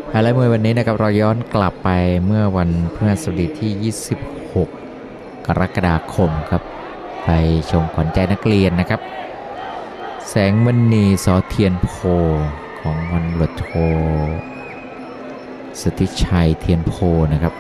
ไฮไลท์มวยวันนี้นะครับเราย้อนกลับไปเมื่อวันพฤหัสบดีที่ 26 กรกฎาคมครับไปชมขวัญใจนักเรียนนะครับแสงมณีสอเทียนโพของพันตำรวจโทสติชัยเทียนโพนะครับ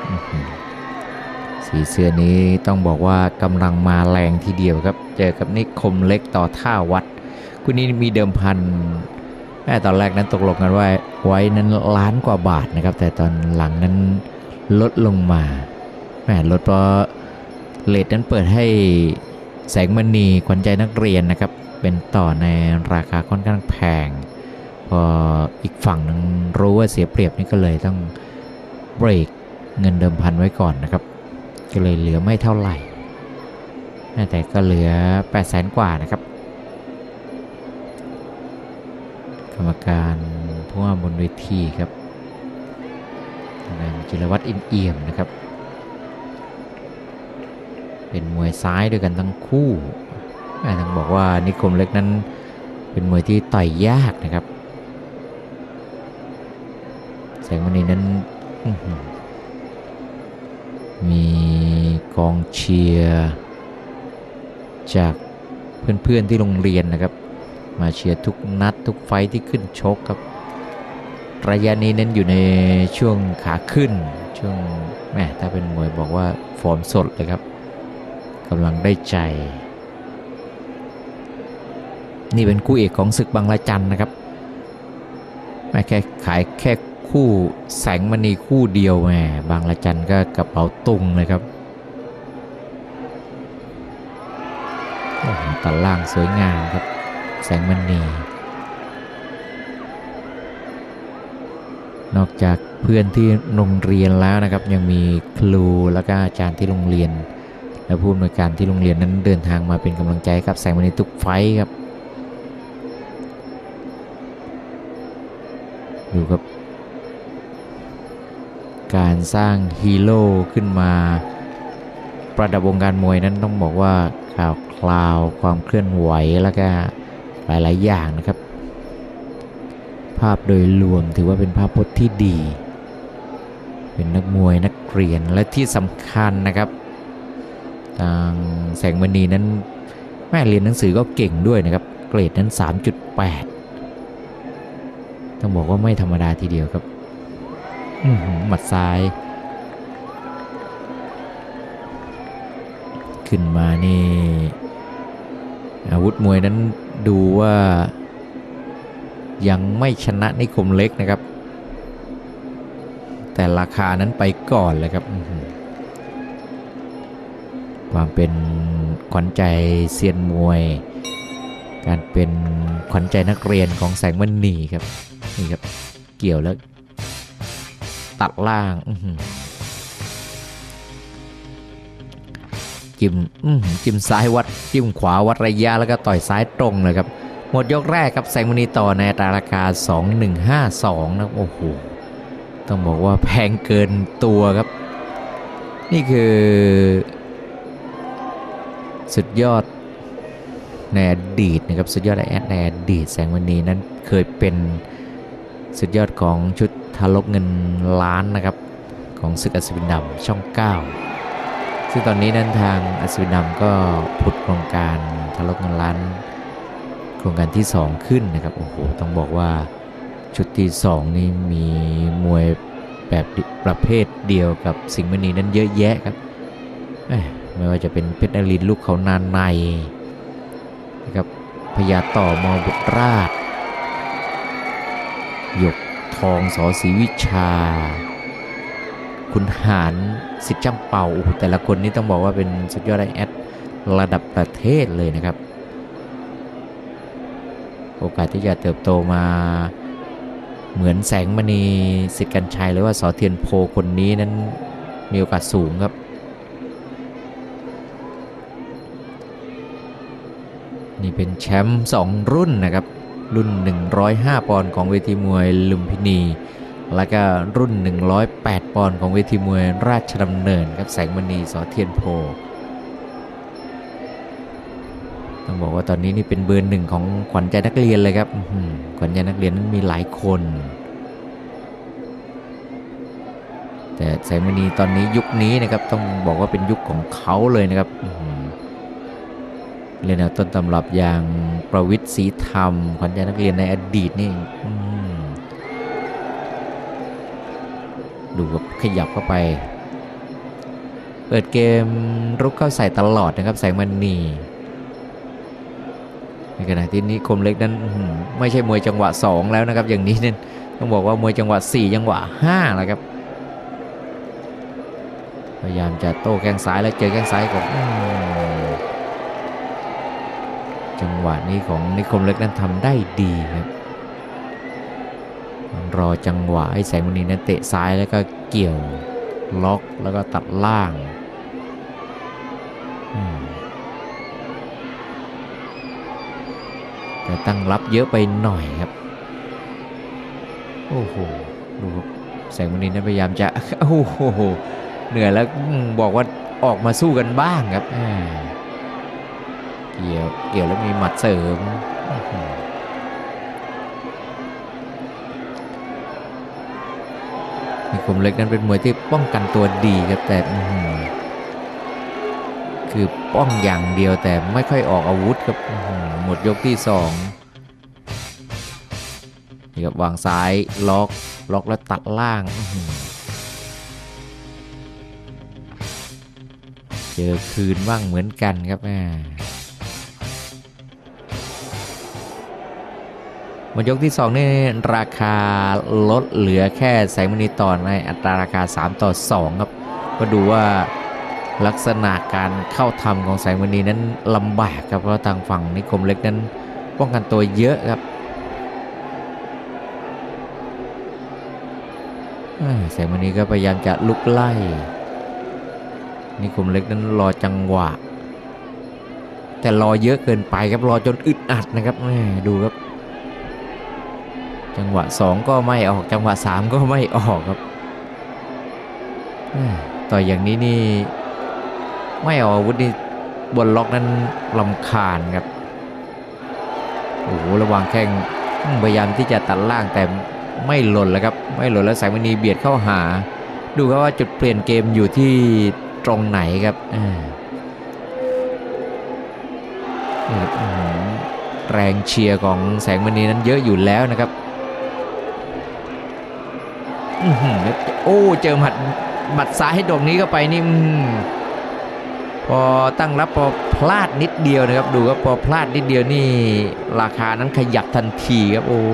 สีเสื้อนี้ต้องบอกว่ากำลังมาแรงทีเดียวครับเจอกับนิคมเล็กต่อท่าวัดคู่นี้มีเดิมพันตอนแรกนั้นตกลงกันว่าไว้นั้นล้านกว่าบาทนะครับแต่ตอนหลังนั้นลดลงมาลดเพราะเรทนั้นเปิดให้แสงมณีขวัญใจนักเรียนนะครับเป็นต่อในราคาค่อนข้างแพงพออีกฝั่งนึงรู้ว่าเสียเปรียบนี่ก็เลยต้องเบรกเงินเดิมพันไว้ก่อนนะครับก็เลยเหลือไม่เท่าไหร่แต่ก็เหลือ 800,000 กว่านะครับกรรมการผู้ว่าบนเวทีครับนายจิรวัตรอินเอี่ยมนะครับเป็นมวยซ้ายด้วยกันทั้งคู่ต้องบอกว่านิคมเล็กนั้นเป็นมวยที่ต่อยยากนะครับแสงมณีนั้นมีกองเชียร์จากเพื่อนๆที่โรงเรียนนะครับมาเชียร์ทุกนัดทุกไฟที่ขึ้นชกครับระยะนี้นั้นอยู่ในช่วงขาขึ้นช่วงถ้าเป็นมวยบอกว่าฟอร์มสดเลยครับกำลังได้ใจนี่เป็นคู่เอกของศึกบางระจันนะครับไม่แค่ขายแค่คู่แสงมณีคู่เดียวบางระจันก็กระเป๋าตุงเลยครับตัดล่างสวยงามครับแสงมณีนอกจากเพื่อนที่โรงเรียนแล้วนะครับยังมีครูแล้วก็อาจารย์ที่โรงเรียนและผู้อำนวยการที่โรงเรียนนั้นเดินทางมาเป็นกำลังใจกับแสงมณีทุกไฟครับดูครับการสร้างฮีโร่ขึ้นมาประดับวงการมวยนั้นต้องบอกว่าข่าวคราวความเคลื่อนไหวแล้วก็หลายๆอย่างนะครับภาพโดยรวมถือว่าเป็นภาพพจน์ที่ดีเป็นนักมวยนักเรียนและที่สำคัญนะครับทางแสงมณีนั้นเรียนหนังสือก็เก่งด้วยนะครับเกรดนั้น 3.8 ต้องบอกว่าไม่ธรรมดาทีเดียวครับหมัดซ้ายขึ้นมานี่อาวุธมวยนั้นดูว่ายังไม่ชนะนิคมเล็กนะครับแต่ราคานั้นไปก่อนเลยครับความเป็นขวัญใจเซียนมวยการเป็นขวัญใจนักเรียนของแสงมณีครับนี่ครับเกี่ยวแล้วตัดล่างจิ้มซ้ายวัดจิ้มขวาวัดระยะแล้วก็ต่อยซ้ายตรงเลยครับหมดยกแรกครับแสงมณีต่อในอัตราราคา 2152นะโอ้โหต้องบอกว่าแพงเกินตัวครับนี่คือสุดยอดในอดีตนะครับสุดยอดในอดีตแสงมณีนั้นเคยเป็นสุดยอดของชุดทารกเงินล้านนะครับของศึกอัศวินดำช่อง 9ซึ่งตอนนี้นั้นทางอัศวินดำก็ผุดโครงการทารกเงินล้านโครงการที่2ขึ้นนะครับโอ้โหต้องบอกว่าชุดที่2นี่มีมวยแบบประเภทเดียวกับสิงห์มณีนั้นเยอะแยะครับไม่ว่าจะเป็นเพชรนรินทร์ลูกเขานานในนะครับพญาต่อมบุตรราชหยกทองสอศรีวิชาคุณหารสิทธิ์จ้ำเป่าแต่ละคนนี้ต้องบอกว่าเป็นสุดยอดไอแอดระดับประเทศเลยนะครับโอกาสที่จะเติบโตมาเหมือนแสงมณีสิทธิ์กัญชัยหรือว่าสอเทียนโพคนนี้นั้นมีโอกาสสูงครับนี่เป็นแชมป์2รุ่นนะครับรุ่น105 ปอนด์ของเวทีมวยลุมพินีแล้วก็รุ่น108 ปอนด์ของเวทีมวยราชดำเนินครับแสงมณีสอเทียนโพต้องบอกว่าตอนนี้นี่เป็นเบอร์1ของขวัญใจนักเรียนเลยครับขวัญใจนักเรียนนั้นมีหลายคนแต่แสงมณีตอนนี้ยุคนี้นะครับต้องบอกว่าเป็นยุคของเขาเลยนะครับเรียนแนวต้นตำรับอย่างประวิตรศรีธรรมขวัญใจนักเรียนในอดีตนี่ดูแบบขยับเข้าไปเปิดเกมรุกเข้าใส่ตลอดนะครับแสงมณีในขณะที่นิคมเล็กนั้นไม่ใช่มวยจังหวะ2แล้วนะครับอย่างนี้เนี่ยต้องบอกว่ามวยจังหวะ4จังหวะ5แล้วครับพยายามจะโต้แข้งซ้ายแล้วเจอแข้งซ้ายของจังหวะนี้ของนิคมเล็กนั้นทำได้ดีครับรอจังหวะให้แสงมณีนั้นเตะซ้ายแล้วก็เกี่ยวล็อกแล้วก็ตัดล่างแต่ตั้งรับเยอะไปหน่อยครับโอ้โหดูแสงมณีนั้นพยายามจะโอ้โหเหนื่อยแล้วบอกว่าออกมาสู้กันบ้างครับเกี่ยวแล้วมีหมัดเสริมนิคมเล็กนั้นเป็นมวยที่ป้องกันตัวดีครับแต่คือป้องอย่างเดียวแต่ไม่ค่อยออกอาวุธครับหมดยกที่2นี่ครับวางซ้ายล็อกแล้วตัดล่างเจอคืนบ้างเหมือนกันครับหมดยกที่2นี่ราคาลดเหลือแค่แสงมณีต่อในอัตราราคา3-2ครับก็ดูว่าลักษณะการเข้าทำของแสงมณีนั้นลำบากครับเพราะทางฝั่งนิคมเล็กนั้นป้องกันตัวเยอะครับแสงมณีก็พยายามจะลุกไล่นิคมเล็กนั้นรอจังหวะแต่รอเยอะเกินไปครับรอจนอึดอัดนะครับดูครับจังหวะ2ก็ไม่ออกจังหวะ3ก็ไม่ออกครับต่ออย่างนี้นี่ไม่ออกอาวุธนี่บนล็อกนั้นรำคาญครับโอ้โหระวังแข้งพยายามที่จะตัดล่างแต่ไม่หล่นแล้วครับไม่หล่นแล้วแสงมณีเบียดเข้าหาดูครับว่าจุดเปลี่ยนเกมอยู่ที่ตรงไหนครับแรงเชียร์ของแสงมณีนั้นเยอะอยู่แล้วนะครับโอ้เจอหมัดซ้ายให้ดวงนี้เข้าไปนี่พอตั้งรับพอพลาดนิดเดียวนะครับดูครับพอพลาดนิดเดียวนี่ราคานั้นขยับทันทีครับโอ้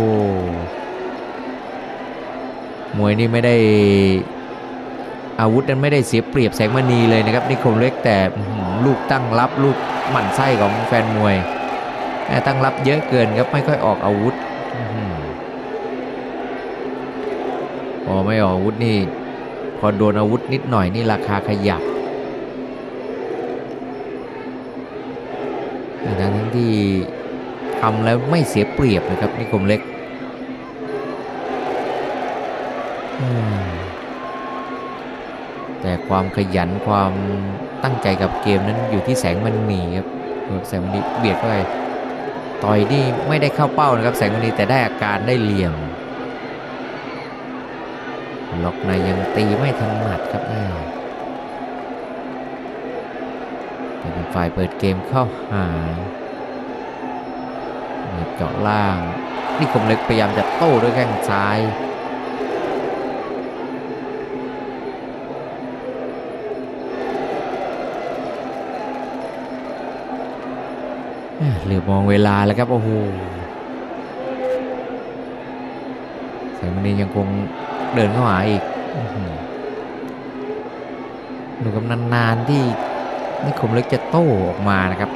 มวยนี่ไม่ได้อาวุธนั้นไม่ได้เสียเปรียบแสงมณีเลยนะครับนิคมเล็กแต่ลูกตั้งรับลูกหมั่นไส้ของแฟนมวยตั้งรับเยอะเกินครับไม่ค่อยออกอาวุธพอไม่ออกอาวุธนี่พอโดนอาวุธนิดหน่อยนี่ราคาขยับทั้งที่ทำแล้วไม่เสียเปรียบนะครับนิคมเล็กแต่ความขยันความตั้งใจกับเกมนั้นอยู่ที่แสงมณีครับแสงมณีเบียดเข้าไปต่อยนี่ไม่ได้เข้าเป้านะครับแสงมณีแต่ได้อาการได้เหลี่ยมล็อกในยังตีไม่ถนัดครับแต่เป็นฝ่ายเปิดเกมเข้าหาเจาะล่างนิคมเล็กพยายามจะโต้ด้วยแข้งซ้ายเหลือมองเวลาแล้วครับโอ้โหแสงมณียังคงเดินเข้าหาอีกดูกับนานๆที่นิคมเล็กจะโต้ออกมานะครับ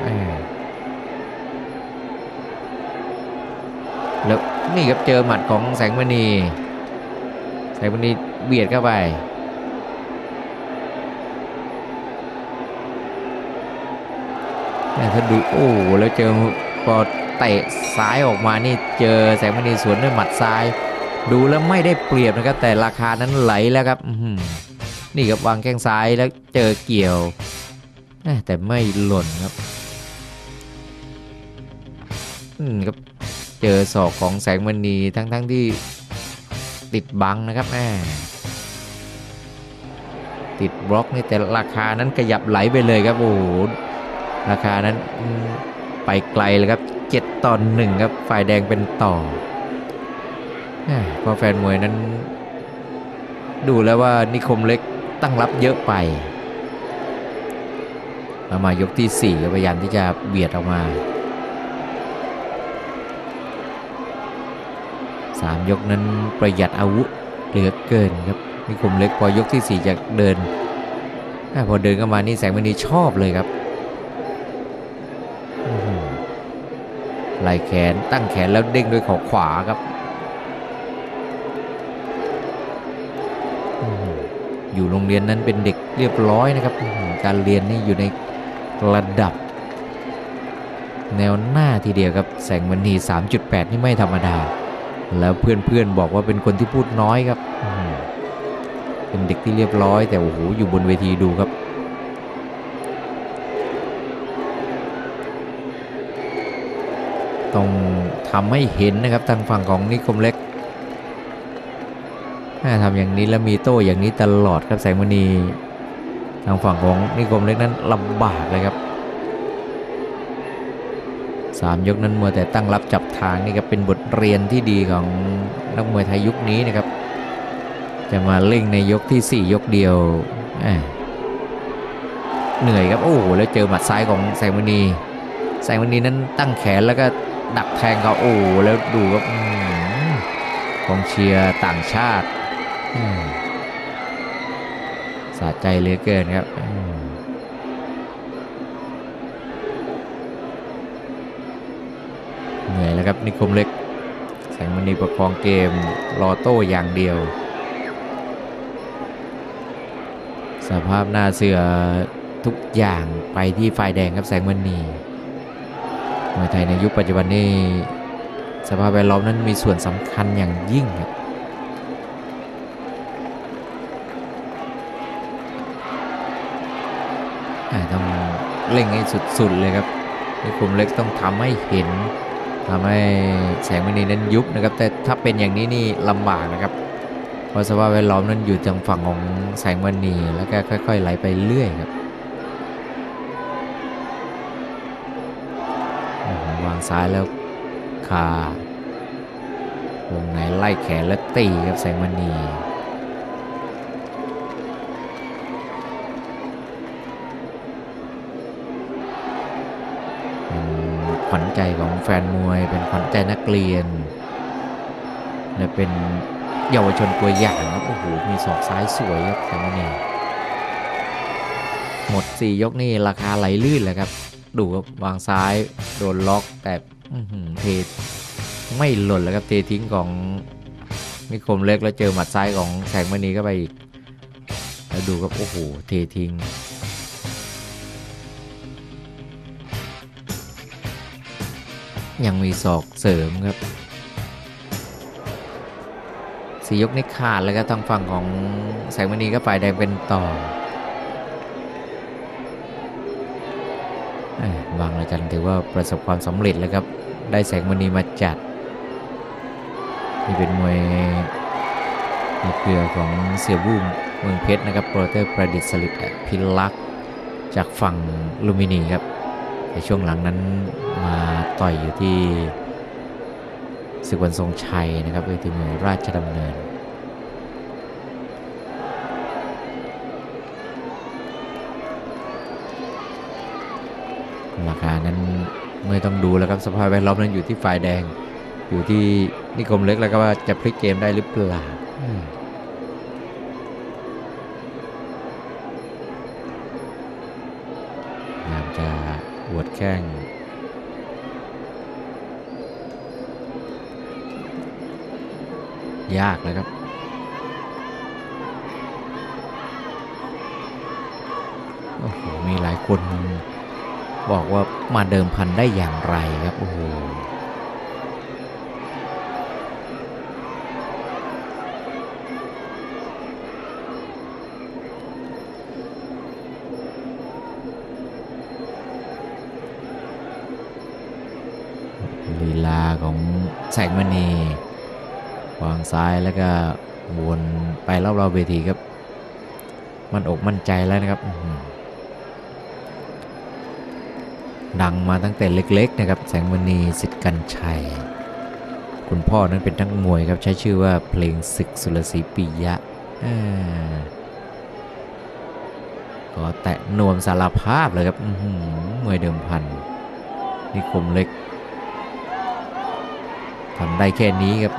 แล้วนี่ครับเจอหมัดของแสงมณีเบียดเข้าไปถ้าดูโอ้แล้วเจอพอเตะซ้ายออกมานี่เจอแสงมณีสวนด้วยหมัดซ้ายดูแล้วไม่ได้เปรียบนะครับแต่ราคานั้นไหลแล้วครับนี่ครับวางแข้งซ้ายแล้วเจอเกี่ยวแต่ไม่หล่นครับครับเจอศอกของแสงมณีทั้งที่ติดบังนะครับติดบล็อกนี่แต่ราคานั้นขยับไหลไปเลยครับโอ้โหราคานั้นไปไกลเลยครับ7-1ครับฝ่ายแดงเป็นต่อเพราะแฟนมวยนั้นดูแล้วว่านิคมเล็กตั้งรับเยอะไปแล้วมายกที่4ก็พยายามที่จะเบียดออกมา3ยกนั้นประหยัดอาวุธเหลือเกินครับนิคมเล็กพอยกที่4จะเดินพอเดินเข้ามานี่แสงมณีชอบเลยครับไล่แขนตั้งแขนแล้วเด้งด้วยเข่าขวาครับอยู่โรงเรียนนั้นเป็นเด็กเรียบร้อยนะครับการเรียนนี่อยู่ในระดับแนวหน้าทีเดียวครับแสงมณี 3.8 นี่ไม่ธรรมดาแล้วเพื่อนๆบอกว่าเป็นคนที่พูดน้อยครับเป็นเด็กที่เรียบร้อยแต่โอ้โหอยู่บนเวทีดูครับต้องทำให้เห็นนะครับทางฝั่งของนิคมเล็กทำอย่างนี้แล้วมีโต้อย่างนี้ตลอดครับแสงมณีทางฝั่งของนิคมเล็กนั้นลำบากเลยครับ3ยกนั้นมัวแต่ตั้งรับจับทางนี่ครับเป็นบทเรียนที่ดีของนักมวยไทยยุคนี้นะครับจะมาเล่งในยกที่4ยกเดียวเหนื่อยครับโอ้โหแล้วเจอหมัดซ้ายของแสงมณีนั้นตั้งแขนแล้วก็ดักแทงเขาโอ้แล้วดูครับกองเชียร์ต่างชาติสะใจเหลือเกินครับเหนื่อยแล้วครับนิคมเล็กแสงมณีประคองเกมรอโต้อย่างเดียวสภาพหน้าเสือทุกอย่างไปที่ฝ่ายแดงครับแสงมณีมวยไทยในยุคปัจจุบันนี้สภาพแวดล้อมนั้นมีส่วนสำคัญอย่างยิ่งครับต้องเร่งให้สุดๆเลยครับนิคมเล็กต้องทำให้เห็นทำให้แสงมณีนั้นยุบนะครับแต่ถ้าเป็นอย่างนี้นี่ลำบากนะครับเพราะสภาพแวดล้อมนั้นอยู่ทางฝั่งของแสงมณีแล้วก็ค่อยๆไหลไปเรื่อยครับวางซ้ายแล้วคาวงในไล่แขนและตีครับแสงมณีขวัญใจของแฟนมวยเป็นขวัญใจนักเรียนและเป็นเยาวชนตัวอย่างครับโอ้โหมีศอกซ้ายสวยครับแสงมณีหมด4ยกนี่ราคาไหลลื่นเลยครับดูครับวางซ้ายโดนล็อกแต่เทไม่หล่นแล้วครับเททิ้งของนิคมเล็กแล้วเจอหมัดซ้ายของแสงมณีเข้าไปอีกแล้วดูครับโอ้โหเททิ้งยังมีศอกเสริมครับ4ยกนี่ขาดแล้วครับทางฝั่งของแสงมณีก็ฝ่ายแดงเป็นต่อบางระจันถือว่าประสบความสำเร็จแล้วครับได้แสงมณีมาจัดนี่เป็นมวยในเครือของเสี่ยบู้เมืองเพชรนะครับโปรเตอร์ประดิษฐ์สลิดพิลักษ์จากฝั่งลูมินีครับในช่วงหลังนั้นมาต่อยอยู่ที่ศึกวันทรงชัยนะครับเวทีมวยราชดำเนินราคานั้นไม่ต้องดูแล้วครับสภาพแวดล้อมนั้นอยู่ที่ฝ่ายแดงอยู่ที่นิคมเล็กแล้วก็ว่าจะพลิกเกมได้หรือเปล่าพยายามจะหัวดแข้งยากเลยครับโอ้โหมีหลายคนบอกว่ามาเดิมพันได้อย่างไรครับโอ้โหลีลาของแสงมณีวางซ้ายแล้วก็วนไปรอบๆเวทีครับมันอกมั่นใจแล้วนะครับดังมาตั้งแต่เล็กๆนะครับแสงมณีสิทธิ์กันชัยคุณพ่อนั้นเป็นนักมวยครับใช้ชื่อว่าเพลงศึกสุรศรีปิยะก็แตะนวมสารภาพเลยครับมวยเดิมพันนิคมเล็กทำได้แค่นี้ครับ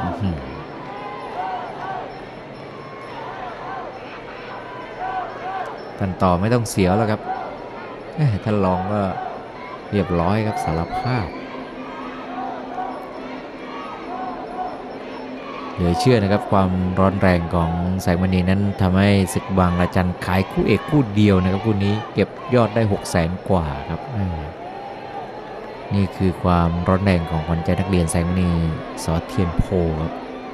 ท่านต่อไม่ต้องเสียวแล้วครับท่านรองก็เรียบร้อยครับสารภาพเหลือเชื่อนะครับความร้อนแรงของแสงมณีนั้นทำให้ศึกบางระจันขายคู่เอกคู่เดียวนะครับคู่นี้เก็บยอดได้ 600,000 กว่าครับนี่คือความร้อนแรงของขวัญใจนักเรียนแสงมณีสเทียนโพครับ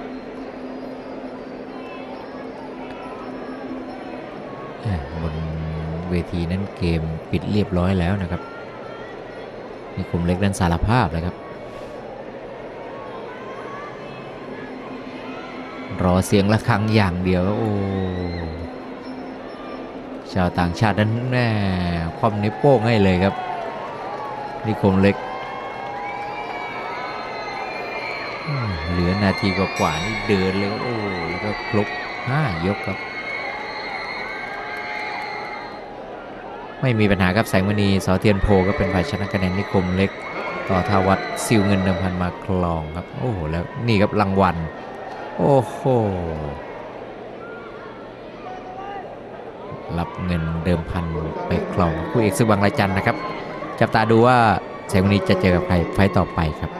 บนเวทีนั้นเกมปิดเรียบร้อยแล้วนะครับนิคมเล็กนั้นสารภาพเลยครับรอเสียงะระฆังอย่างเดียวโอ้ชาวต่างชาตินั้นแน่ความนิ้วโป้งให้เลยครับนิคมเล็กเหลือนาทีกว่านี่เดินเลยโอ้แล้วก็ครบ5 ยกครับไม่มีปัญหาครับแสงมณีสเทียนโพก็เป็นฝ่ายชนะคะแนนนิคมเล็กต่อทวัฒน์ซิลเงินเดิมพันมาคลองครับโอ้โหแล้วนี่ครับรางวัลโอ้โหรับเงินเดิมพันไปคลองคู่เอกศึกบางระจันนะครับจับตาดูว่าแสงมณีจะเจอกับใครไฟต์ต่อไปครับ